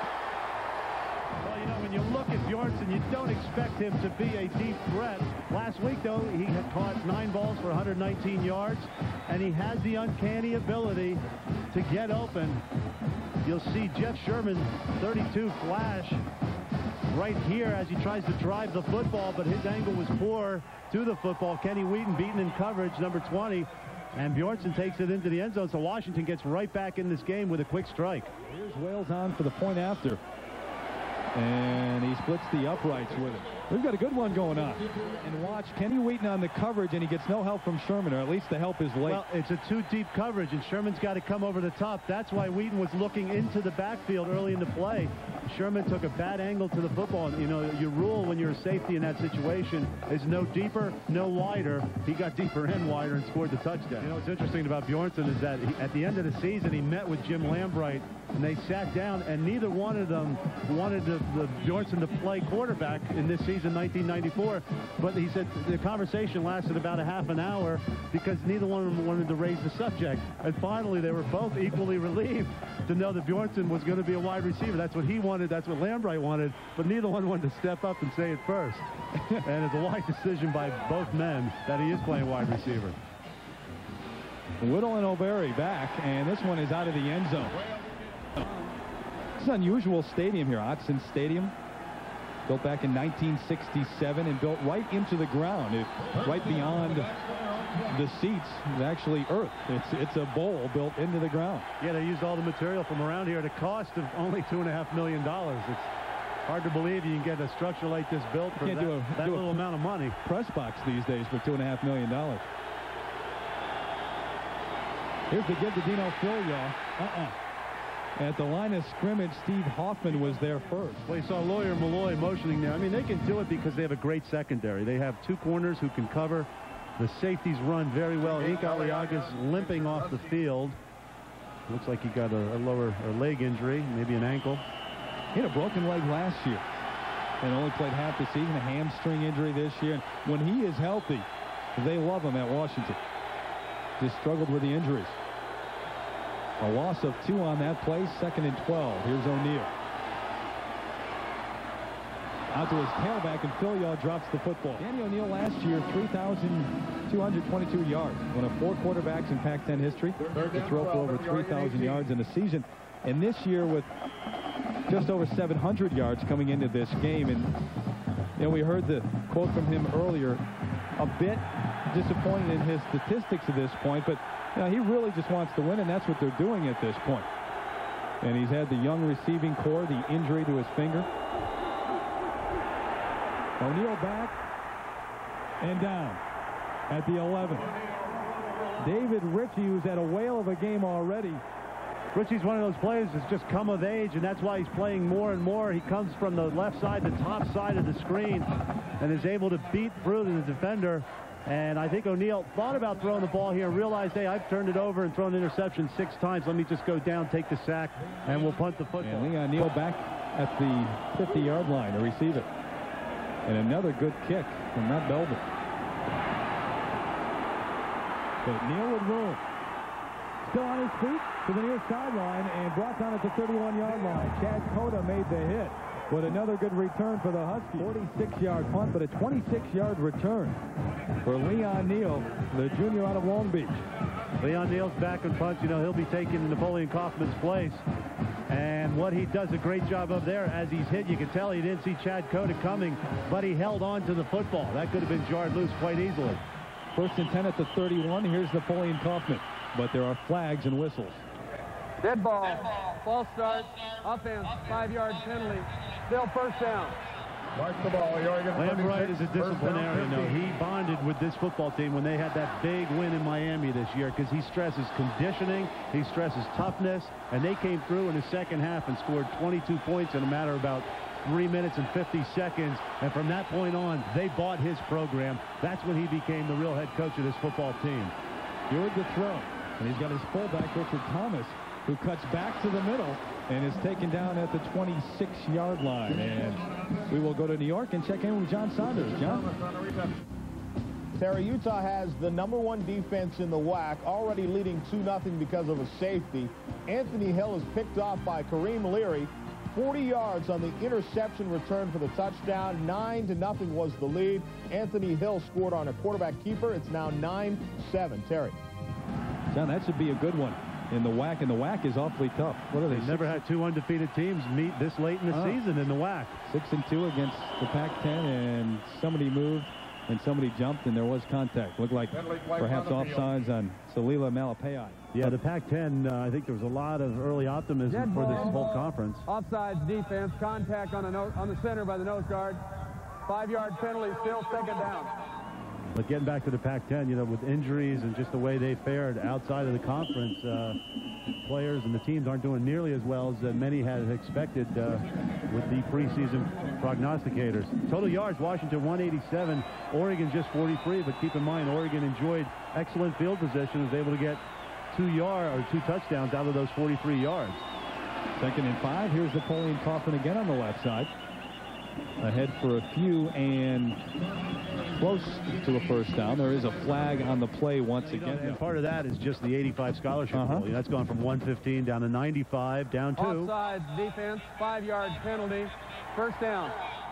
Well, you know, when you look at Bjornson, you don't expect him to be a deep threat. Last week, though, he had caught nine balls for one hundred nineteen yards, and he has the uncanny ability to get open. You'll see Jeff Sherman, thirty-two flash right here as he tries to drive the football, but his angle was poor to the football. Kenny Wheaton beaten in coverage, number twenty, and Bjornson takes it into the end zone, so Washington gets right back in this game with a quick strike. Here's Wales on for the point after. And he splits the uprights with it. We've got a good one going on. And watch Kenny Wheaton on the coverage, and he gets no help from Sherman, or at least the help is late. Well, it's a two-deep coverage, and Sherman's got to come over the top. That's why Wheaton was looking into the backfield early in the play. Sherman took a bad angle to the football. And, you know, your rule when you're a safety in that situation is no deeper, no wider. He got deeper and wider and scored the touchdown. You know, what's interesting about Bjornson is that he, at the end of the season, he met with Jim Lambright, and they sat down, and neither one of them wanted the, the Bjornson to play quarterback in this season, nineteen ninety-four. But he said the conversation lasted about a half an hour because neither one of them wanted to raise the subject. And finally, they were both equally relieved to know that Bjornson was going to be a wide receiver. That's what he wanted. That's what Lambright wanted. But neither one wanted to step up and say it first. And it's a wise decision by both men that he is playing wide receiver. Whittle and O'Berry back, and this one is out of the end zone. It's an unusual stadium here, Autzen Stadium. Built back in nineteen sixty-seven and built right into the ground. It, right beyond the seats is actually earth. It's it's a bowl built into the ground. Yeah, they used all the material from around here at a cost of only two and a half million dollars. It's hard to believe you can get a structure like this built for that, do a, that do little a amount of money. Press box these days for two and a half million dollars. Here's the give to Dino Filio. Uh-uh. At the line of scrimmage, Steve Hoffman was there first. Well, you saw Lawyer Malloy motioning there. I mean, they can do it because they have a great secondary. They have two corners who can cover. The safeties run very well. Ink Aliaga's limping off the field. Looks like he got a, a lower a leg injury, maybe an ankle. He had a broken leg last year and only played half the season, a hamstring injury this year. And when he is healthy, they love him at Washington. Just struggled with the injuries. A loss of two on that play, second and twelve. Here's O'Neal. Out to his tailback, and Phil Yaw drops the football. Danny O'Neal last year, three thousand two hundred twenty-two yards. One of four quarterbacks in Pac ten history to throw for over three thousand yards in a season. And this year with just over seven hundred yards coming into this game. And you know, we heard the quote from him earlier, a bit disappointed in his statistics at this point, but you know, he really just wants to win, and that's what they're doing at this point. And he's had the young receiving core, the injury to his finger. O'Neal back and down at the eleven. David Ritchie, who's had a whale of a game already. Ritchie's one of those players that's just come of age, and that's why he's playing more and more. He comes from the left side, the top side of the screen, and is able to beat through the defender. And I think O'Neal thought about throwing the ball here and realized, hey, I've turned it over and thrown interception six times. Let me just go down, take the sack, and we'll punt the football. And Leon Neal back at the fifty-yard line to receive it. And another good kick from Matt Belvin. But Neal with room. Still on his feet to the near sideline and brought down at the thirty-one-yard line. Chad Cota made the hit. But another good return for the Huskies. forty-six-yard punt, but a twenty-six-yard return for Leon Neal, the junior out of Long Beach. Leon Neal's back and punch. You know, he'll be taking Napoleon Kaufman's place. And what he does a great job of there, as he's hit, you can tell he didn't see Chad Cota coming, but he held on to the football. That could have been jarred loose quite easily. First and ten at the thirty-one. Here's Napoleon Kaufman. But there are flags and whistles. Dead ball. False start. Offense. Five-yard penalty. Still first down. Mark the ball. Lambright is a disciplinarian. No, he bonded with this football team when they had that big win in Miami this year, because he stresses conditioning, he stresses toughness, and they came through in the second half and scored twenty-two points in a matter of about three minutes and fifty seconds. And from that point on, they bought his program. That's when he became the real head coach of this football team. Here's the throw. And he's got his fullback, Richard Thomas, who cuts back to the middle and is taken down at the twenty-six-yard line. And we will go to New York and check in with John Saunders. John? Terry, Utah has the number one defense in the W A C, already leading two nothing because of a safety. Anthony Hill is picked off by Kareem Leary. forty yards on the interception return for the touchdown. nine to nothing was the lead. Anthony Hill scored on a quarterback keeper. It's now nine seven. Terry. John, that should be a good one in the W A C, and the W A C is awfully tough. What are they? They've never had two undefeated teams meet this late in the oh. season in the W A C. Six and two against the Pac ten, and somebody moved and somebody jumped, and there was contact. Looked like perhaps offsides on Salila Malapayai. Yeah, the Pac ten, uh, I think there was a lot of early optimism Dead for ball. this whole conference. Offsides defense, contact on the, no on the center by the nose guard. Five-yard penalty, still second down. But getting back to the Pac ten, you know, with injuries and just the way they fared outside of the conference, uh, players and the teams aren't doing nearly as well as uh, many had expected uh, with the preseason prognosticators. Total yards, Washington one eighty-seven, Oregon just forty-three, but keep in mind, Oregon enjoyed excellent field position, was able to get two yard or two touchdowns out of those forty-three yards. Second and five. Here's Napoleon Kaufman again on the left side. Ahead for a few and close to a first down. There is a flag on the play once again. And part of that is just the eighty-five scholarship uh-huh. rule. That's gone from one fifteen down to ninety-five, down two. Offside defense, five-yard penalty, first down.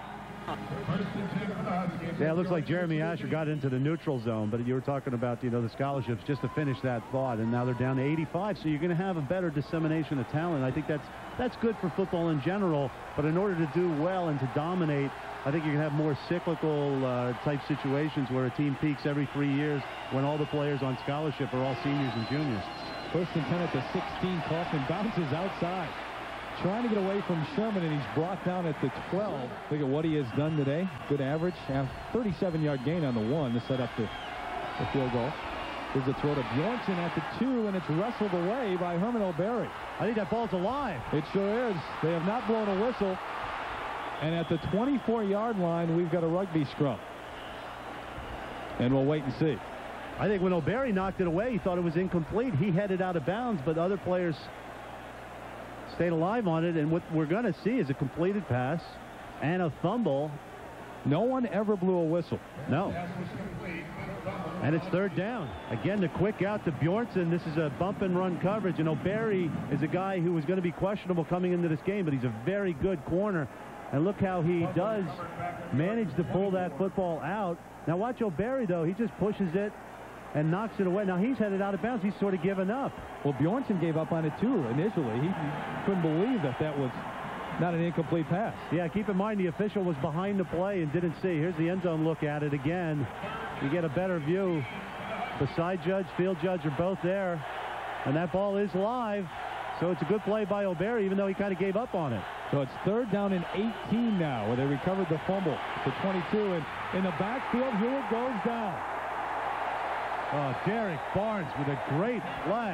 Yeah, it looks like Jeremy Asher got into the neutral zone, but you were talking about, you know, the scholarships just to finish that thought, and now they're down to eighty-five, so you're going to have a better dissemination of talent. I think that's that's good for football in general, but in order to do well and to dominate, I think you're going to have more cyclical uh, type situations where a team peaks every three years when all the players on scholarship are all seniors and juniors. First and ten at the sixteen. Kaufman bounces outside, trying to get away from Sherman, and he's brought down at the twelve. Look at what he has done today. Good average. thirty-seven-yard gain on the one to set up the, the field goal. There's a throw to Bjornsson at the two, and it's wrestled away by Herman O'Berry. I think that ball's alive. It sure is. They have not blown a whistle. And at the twenty-four yard line, we've got a rugby scrum. And we'll wait and see. I think when O'Berry knocked it away, he thought it was incomplete. He headed out of bounds, but other players stayed alive on it. And what we're going to see is a completed pass and a fumble. No one ever blew a whistle. No. And it's third down. Again, the quick out to Bjornsson. This is a bump and run coverage. And O'Berry is a guy who was going to be questionable coming into this game, but he's a very good corner. And look how he does manage to pull that football out. Now watch O'Berry, though. He just pushes it and knocks it away. Now he's headed out of bounds. He's sort of given up. Well, Bjornsson gave up on it, too, initially. He couldn't believe that that was not an incomplete pass. Yeah, keep in mind the official was behind the play and didn't see. Here's the end zone look at it again. You get a better view. The side judge, field judge are both there. And that ball is live. So it's a good play by O'Berry, even though he kind of gave up on it. So it's third down and eighteen now, where they recovered the fumble to twenty-two. And in the backfield, Hewitt goes down. Oh, Derek Barnes with a great play.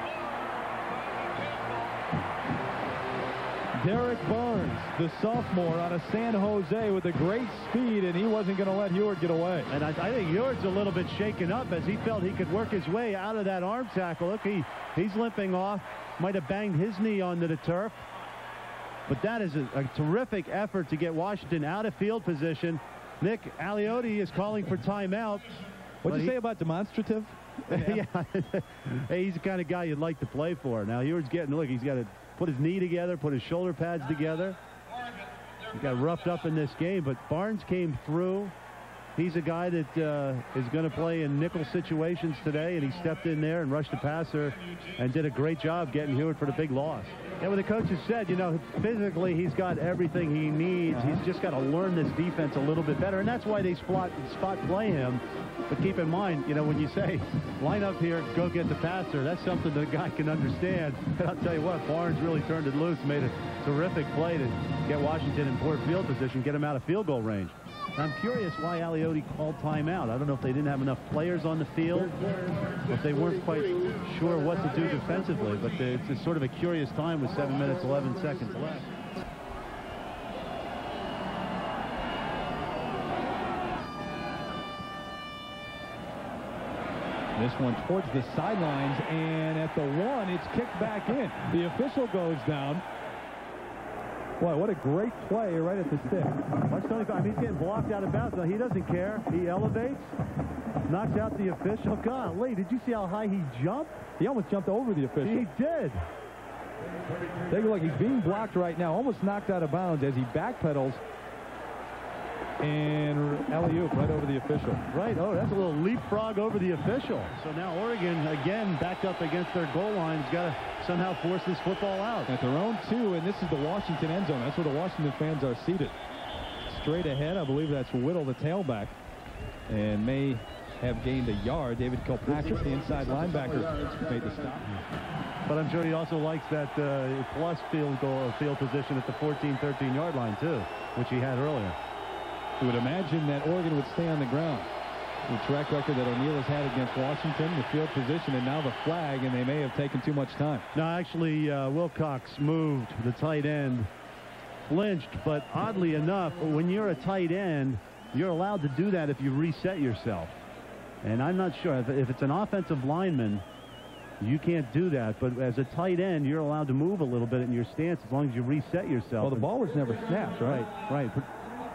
Derek Barnes, the sophomore out of San Jose with a great speed, and he wasn't going to let Hewitt get away. And I, I think Hewitt's a little bit shaken up as he felt he could work his way out of that arm tackle. Look, he, he's limping off. Might have banged his knee onto the turf. But that is a, a terrific effort to get Washington out of field position. Nick Aliotti is calling for timeout. What'd you he, say about demonstrative? Yeah. Hey, he's the kind of guy you'd like to play for. Now, Hewitt's getting, look, he's got to put his knee together, put his shoulder pads together. He got roughed up in this game, but Barnes came through. He's a guy that uh, is going to play in nickel situations today, and he stepped in there and rushed the passer and did a great job getting Hewitt for the big loss. And what the coaches said, you know, physically he's got everything he needs. Uh-huh. He's just got to learn this defense a little bit better, and that's why they spot, spot play him. But keep in mind, you know, when you say, line up here, go get the passer, that's something the guy can understand. And I'll tell you what, Barnes really turned it loose, made a terrific play to get Washington in poor field position, get him out of field goal range. I'm curious why Aliotti called timeout. I don't know if they didn't have enough players on the field, if they weren't quite sure what to do defensively, but it's a sort of a curious time with seven minutes, eleven seconds left. This one towards the sidelines, and at the one, it's kicked back in. The official goes down. Boy, what a great play right at the stick. Watch Tony, I mean, he's getting blocked out of bounds. Now, he doesn't care. He elevates, knocks out the official. Golly, did you see how high he jumped? He almost jumped over the official. He did. Take a look. He's being blocked right now, almost knocked out of bounds as he backpedals. And alley-oop right over the official. Right. Oh, that's a little leapfrog over the official. So now Oregon, again, backed up against their goal line, has got to somehow force this football out. At their own two, and this is the Washington end zone. That's where the Washington fans are seated. Straight ahead, I believe that's Whittle, the tailback, and may have gained a yard. David Kilpatrick, the inside linebacker, made the stop. But I'm sure he also likes that uh, plus field goal field position at the fourteen, thirteen yard line, too, which he had earlier. You would imagine that Oregon would stay on the ground. The track record that O'Neill has had against Washington, the field position, and now the flag, and they may have taken too much time. No, actually, uh, Wilcox moved the tight end, flinched, but oddly enough, when you're a tight end, you're allowed to do that if you reset yourself. And I'm not sure. If, if it's an offensive lineman, you can't do that. But as a tight end, you're allowed to move a little bit in your stance as long as you reset yourself. Well, the ball was never snapped, right? Right, right.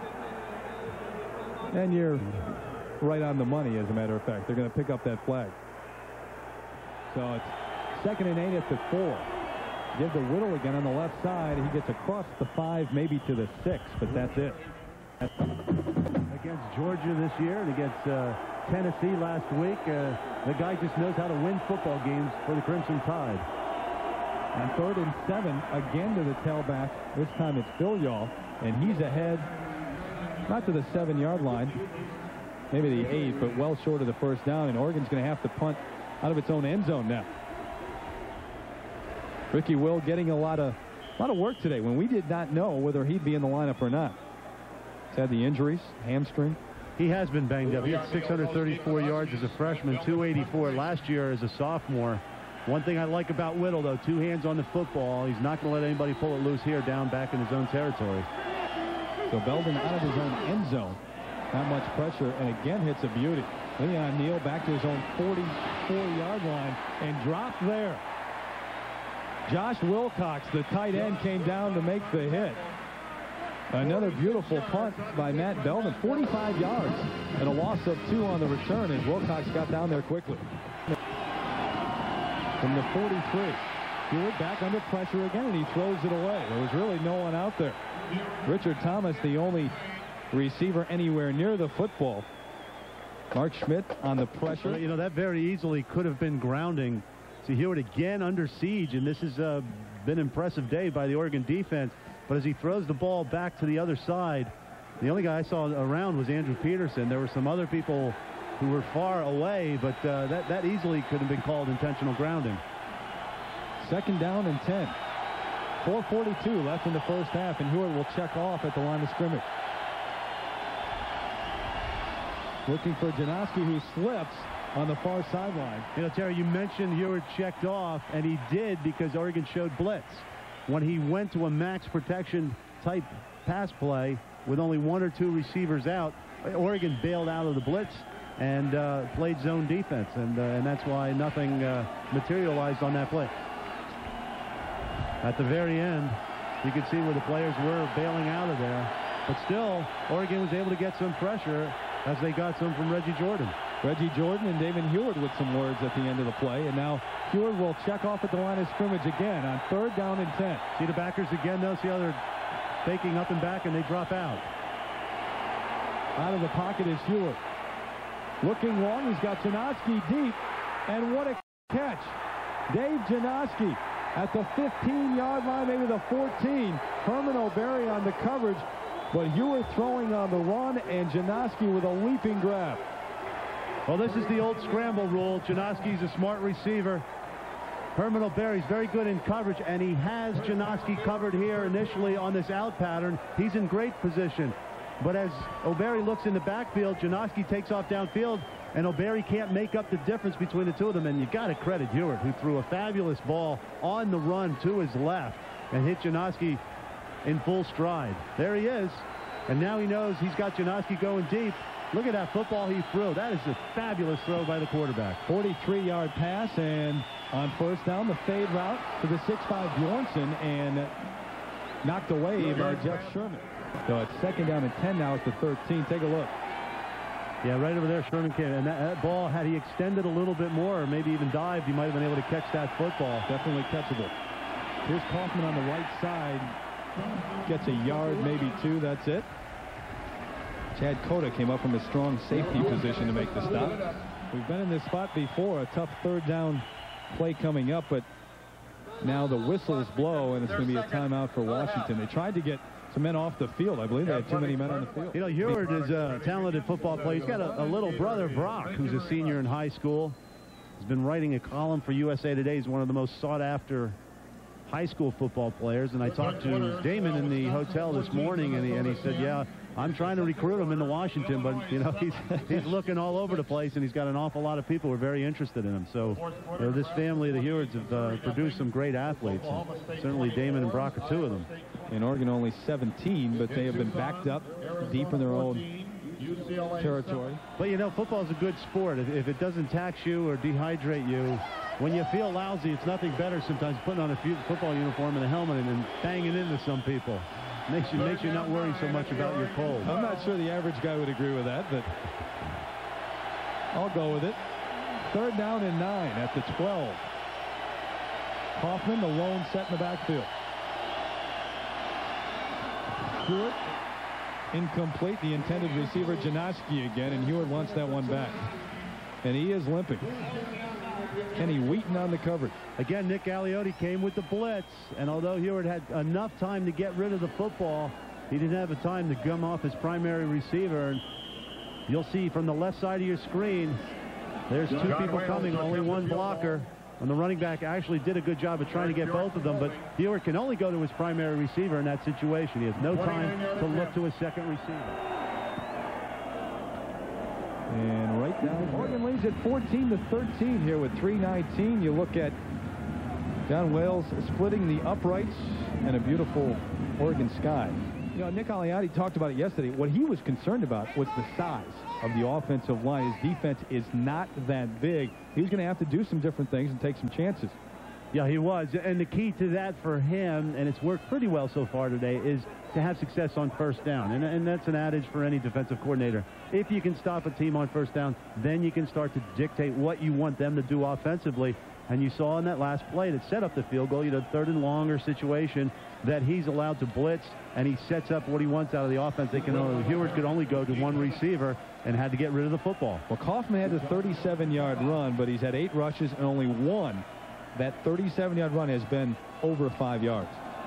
And you're right on the money, as a matter of fact. They're going to pick up that flag. So it's second and eight at the four. Give the Whittle again on the left side. He gets across the five, maybe to the six, but that's it. Against Georgia this year and against uh, Tennessee last week, uh, the guy just knows how to win football games for the Crimson Tide. On third and seven, again to the tailback. This time it's Bilyau, and he's ahead. Not to the seven-yard line, maybe the eight, but well short of the first down, and Oregon's going to have to punt out of its own end zone now. Ricky Will getting a lot of a lot of work today when we did not know whether he'd be in the lineup or not. He's had the injuries, hamstring. He has been banged up. He had six hundred thirty-four yards as a freshman, two eighty-four last year as a sophomore. One thing I like about Whittle, though, two hands on the football. He's not going to let anybody pull it loose here down back in his own territory. So Belding out of his own end zone. Not much pressure, and again hits a beauty. Leon Neal back to his own forty-four yard line and dropped there. Josh Wilcox, the tight end, came down to make the hit. Another beautiful punt by Matt Belding, forty-five yards, and a loss of two on the return, and Wilcox got down there quickly. From the forty-three, Hewitt back under pressure again, and he throws it away. There was really no one out there. Richard Thomas, the only receiver anywhere near the football. Mark Schmidt on the pressure. You know, that very easily could have been grounding. See, Hewitt again under siege, and this has uh, been an impressive day by the Oregon defense. But as he throws the ball back to the other side, the only guy I saw around was Andrew Peterson. There were some other people who were far away, but uh, that, that easily could have been called intentional grounding. Second down and ten. four forty-two left in the first half, and Hewitt will check off at the line of scrimmage. Looking for Janoski, who slips on the far sideline. You know, Terry, you mentioned Hewitt checked off, and he did because Oregon showed blitz. When he went to a max protection type pass play with only one or two receivers out, Oregon bailed out of the blitz and uh, played zone defense, and uh, and that's why nothing uh, materialized on that play. At the very end, you could see where the players were bailing out of there, but still, Oregon was able to get some pressure as they got some from Reggie Jordan. Reggie Jordan and David Hewitt with some words at the end of the play, and now Hewitt will check off at the line of scrimmage again on third down and ten. See the backers again, though. See how they're faking up and back, and they drop out. Out of the pocket is Hewitt. Looking long, he's got Janoski deep, and what a catch. Dave Janoski at the fifteen yard line, maybe the fourteen. Herman O'Berry on the coverage, but Hewitt throwing on the run, and Janoski with a leaping grab. Well, this is the old scramble rule. Janoski's a smart receiver. Herman O'Berry's very good in coverage, and he has Janoski covered here initially on this out pattern. He's in great position. But as O'Berry looks in the backfield, Janoski takes off downfield, and O'Berry can't make up the difference between the two of them. And you got to credit Hewitt, who threw a fabulous ball on the run to his left and hit Janoski in full stride. There he is, and now he knows he's got Janoski going deep. Look at that football he threw. That is a fabulous throw by the quarterback. forty-three yard pass, and on first down, the fade route to the six five Bjornsson, and knocked away by Jeff Sherman. So it's second down and ten now. It's the thirteen. Take a look. Yeah, right over there, Sherman came. And that, that ball, had he extended a little bit more, or maybe even dived, he might have been able to catch that football. Definitely catchable. Here's Kaufman on the right side. Gets a yard, maybe two. That's it. Chad Cota came up from a strong safety position to make the stop. We've been in this spot before, a tough third down play coming up, but now the whistles blow, and it's going to be a timeout for Washington. They tried to get some men off the field. I believe they had too many men on the field. You know, Hewitt is a talented football player. He's got a, a little brother, Brock, who's a senior in high school. He's been writing a column for U S A Today. He's one of the most sought-after high school football players, and I talked to Damon in the hotel this morning, and he, and he said, yeah, I'm trying to recruit him into Washington, but, you know, he's, he's looking all over the place, and he's got an awful lot of people who are very interested in him. So you know, this family, the Hewitts, have uh, produced some great athletes, and certainly Damon and Brock are two of them. In Oregon, only seventeen, but they have been backed up deep in their own territory. But, you know, football is a good sport. If, if it doesn't tax you or dehydrate you, when you feel lousy, it's nothing better sometimes putting on a football uniform and a helmet and then banging into some people. Makes you, makes you not worry so much about your cold. I'm not sure the average guy would agree with that, but I'll go with it. Third down and nine at the twelve. Kaufman, the lone set in the backfield. Hewitt, incomplete. The intended receiver, Janoski again, and Hewitt wants that one back. And he is limping. Kenny Wheaton on the coverage. Again, Nick Aliotti came with the blitz, and although Hewitt had enough time to get rid of the football, he didn't have the time to gum off his primary receiver. And you'll see from the left side of your screen, there's two people coming, only one blocker. And the running back actually did a good job of trying to get both of them, but Hewitt can only go to his primary receiver in that situation. He has no time to look to his second receiver. And right down, Oregon leads at fourteen to thirteen here with three nineteen. You look at John Wales splitting the uprights and a beautiful Oregon sky. You know, Nick Aliati talked about it yesterday. What he was concerned about was the size of the offensive line. His defense is not that big. He's going to have to do some different things and take some chances. Yeah, he was. And the key to that for him, and it's worked pretty well so far today, is to have success on first down. And, and that's an adage for any defensive coordinator. If you can stop a team on first down, then you can start to dictate what you want them to do offensively. And you saw in that last play that set up the field goal, you know, third and longer situation, that he's allowed to blitz, and he sets up what he wants out of the offense. They can only, Heward could only go to one receiver and had to get rid of the football. Well, Kaufman had a thirty-seven yard run, but he's had eight rushes and only one. That thirty-seven yard run has been over five yards.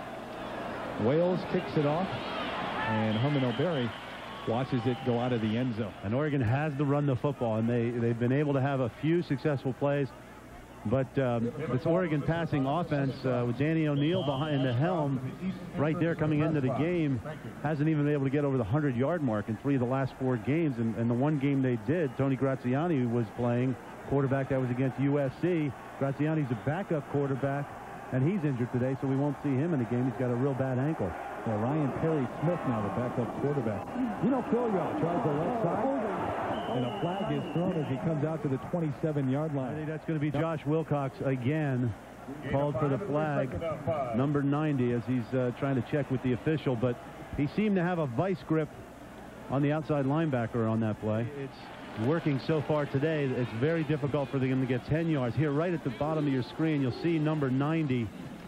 Wales kicks it off, and Herman O'Berry watches it go out of the end zone. And Oregon has to run the football, and they, they've been able to have a few successful plays. But um, this Oregon passing offense uh, with Danny O'Neil behind the helm right there coming into the game hasn't even been able to get over the hundred yard mark in three of the last four games. And, and the one game they did, Tony Graziani was playing quarterback. That was against U S C. Graziani's a backup quarterback, and he's injured today, so we won't see him in the game. He's got a real bad ankle. Well, Ryan Perry Smith now the backup quarterback. You know, Filio tries the left side. And a flag is thrown as he comes out to the twenty-seven yard line. I think that's going to be Josh Wilcox again, called for the flag, number ninety, as he's uh, trying to check with the official. But he seemed to have a vice grip on the outside linebacker on that play. It's working so far today. It's very difficult for them to get ten yards. Here, right at the bottom of your screen, you'll see number ninety.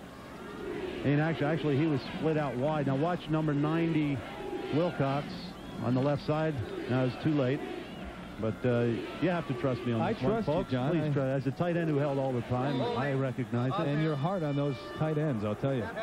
And actually, actually he was split out wide. Now watch number ninety, Wilcox, on the left side. Now it's too late. But uh, you have to trust me on I this one, trust folks. you, John. Please try. As a tight end who held all the time, I recognize it. And you're hard on those tight ends, I'll tell you.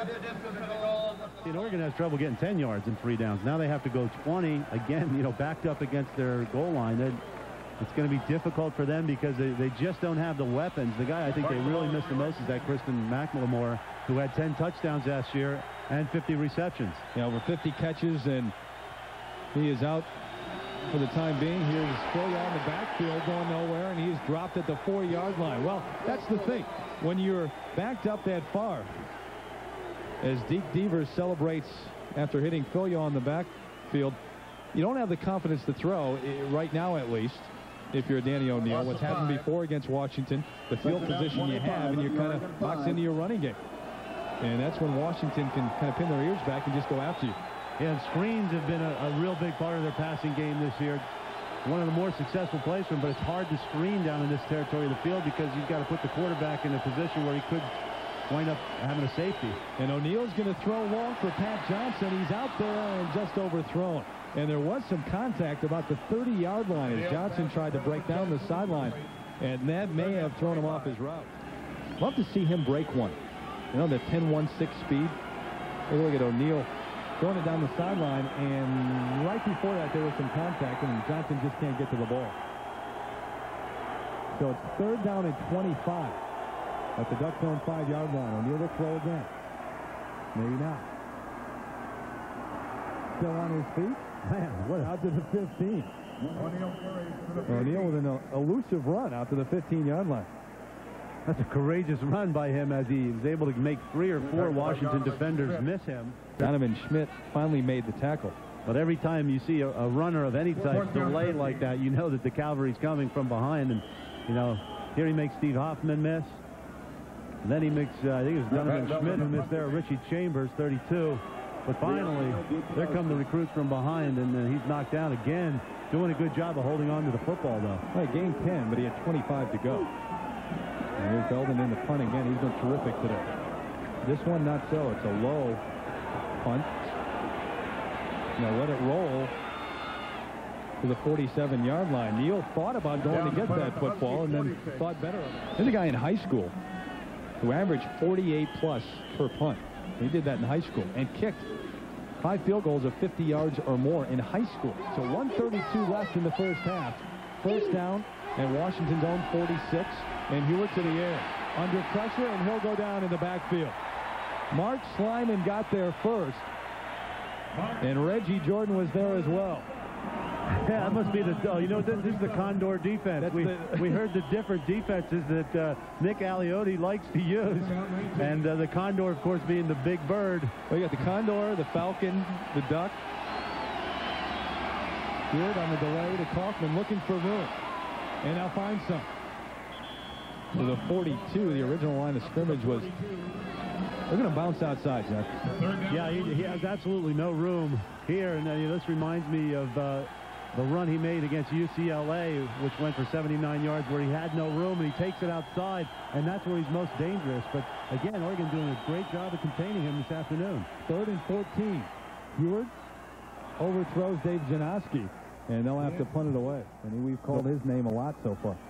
And Oregon has trouble getting ten yards in three downs. Now they have to go twenty. Again, you know, backed up against their goal line. They're, it's going to be difficult for them because they, they just don't have the weapons. The guy I think they really missed the most is that Kristen McLemore, who had ten touchdowns last year and fifty receptions. Yeah, over fifty catches, and he is out for the time being. Here's Filio in the backfield going nowhere, and he's dropped at the four yard line. Well, that's the thing. When you're backed up that far, as Deke Devers celebrates after hitting Filio on the backfield, you don't have the confidence to throw, right now at least, if you're Danny O'Neil. What's happened before against Washington, the field position you have, and you're kind of boxed into your running game. And that's when Washington can kind of pin their ears back and just go after you. Yeah, and screens have been a, a real big part of their passing game this year. One of the more successful plays for them, but it's hard to screen down in this territory of the field because you've got to put the quarterback in a position where he could wind up having a safety. And O'Neill's going to throw long for Pat Johnson. He's out there and just overthrown. And there was some contact about the thirty yard line as Johnson tried to break down the sideline. And that may have thrown him off his route. Love to see him break one. You know, the ten one six speed. Take a look at O'Neil throwing it down the sideline, and right before that there was some contact, and Johnson just can't get to the ball. So it's third down and twenty-five at the Duck Zone five yard line. O'Neil will throw again. Maybe not. Still on his feet. Man, what out to the fifteen. O'Neil with an elusive run out to the fifteen yard line. That's a courageous run by him as he was able to make three or four Washington defenders miss him. Donovan Schmidt finally made the tackle. But every time you see a, a runner of any type delay like that, you know that the cavalry's coming from behind. And, you know, here he makes Steve Hoffman miss. And then he makes, uh, I think it was Donovan Schmidt who missed there, Richie Chambers, thirty-two. But finally, there come the recruits from behind, and uh, he's knocked down again. Doing a good job of holding on to the football, though. Right, gained ten, but he had twenty-five to go. And here's Belden in the punt again. He's been terrific today. This one, not so. It's a low punt. Now let it roll to the forty-seven yard line. Neal thought about going to get that football and then thought better of it. There's a guy in high school who averaged forty-eight plus per punt. He did that in high school and kicked five field goals of fifty yards or more in high school. So one thirty-two left in the first half. First down and Washington's own forty-six. And Heward to the air. Under pressure, and he'll go down in the backfield. Mark Slyman got there first. And Reggie Jordan was there as well. Yeah, that must be the, oh, you know, this, this is the Condor defense. We, the, we heard the different defenses that uh, Nick Aliotti likes to use. And uh, the Condor, of course, being the big bird. Well, you got the Condor, the Falcon, the Duck. Good on the delay to Kaufman, looking for room. And now finds some. So the forty-two, the original line of scrimmage was, they're going to bounce outside, Jeff. Yeah, he, he has absolutely no room here. And uh, you know, this reminds me of uh, the run he made against U C L A, which went for seventy-nine yards, where he had no room, and he takes it outside, and that's where he's most dangerous. But again, Oregon doing a great job of containing him this afternoon. Third and fourteen. Heward overthrows Dave Janoski, and they'll have to punt it away. And we've called his name a lot so far.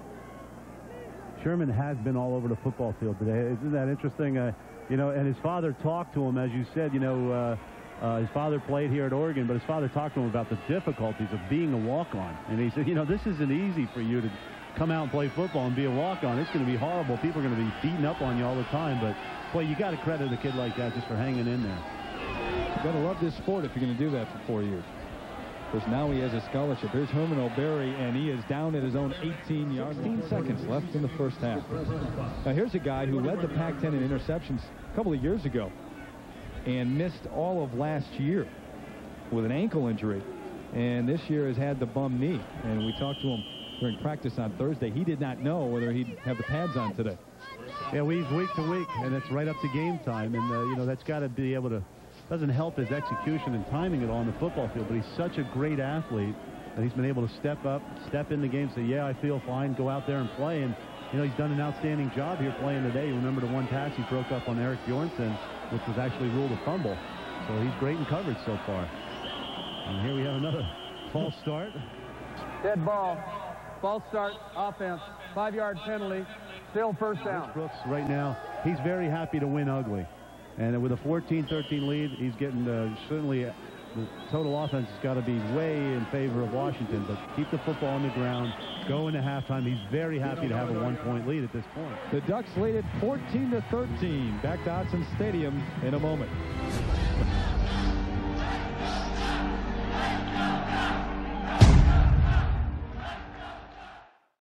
Sherman has been all over the football field today. Isn't that interesting? Uh, you know, and his father talked to him, as you said, you know, uh, Uh, his father played here at Oregon, but his father talked to him about the difficulties of being a walk-on. And he said, you know, this isn't easy for you to come out and play football and be a walk-on. It's going to be horrible. People are going to be beating up on you all the time. But, boy, you got to credit a kid like that just for hanging in there. You've got to love this sport if you're going to do that for four years. Because now he has a scholarship. Here's Herman O'Berry, and he is down at his own eighteen yards. fifteen seconds left in the first half. Now, here's a guy who led the Pac ten in interceptions a couple of years ago and missed all of last year with an ankle injury, and this year has had the bum knee. And we talked to him during practice on Thursday. He did not know whether he'd have the pads on today. Yeah, week week to week, and it's right up to game time. And uh, you know, that's got to be able to, doesn't help his execution and timing at all on the football field, but he's such a great athlete that he's been able to step up, step in the game, say, yeah, I feel fine, go out there and play. And you know, he's done an outstanding job here playing today. You remember the one pass he broke up on Eric Bjornsson, which was actually ruled a fumble. So he's great in coverage so far. And here we have another false start. Dead ball. False start, offense. Five-yard penalty. Still first down. Rich Brooks right now, he's very happy to win ugly. And with a fourteen thirteen lead, he's getting uh, certainly uh, the total offense has got to be way in favor of Washington. But keep the football on the ground. Go into halftime. He's very happy to have a one-point lead at this point. The Ducks lead it fourteen to thirteen. Back to Autzen Stadium in a moment.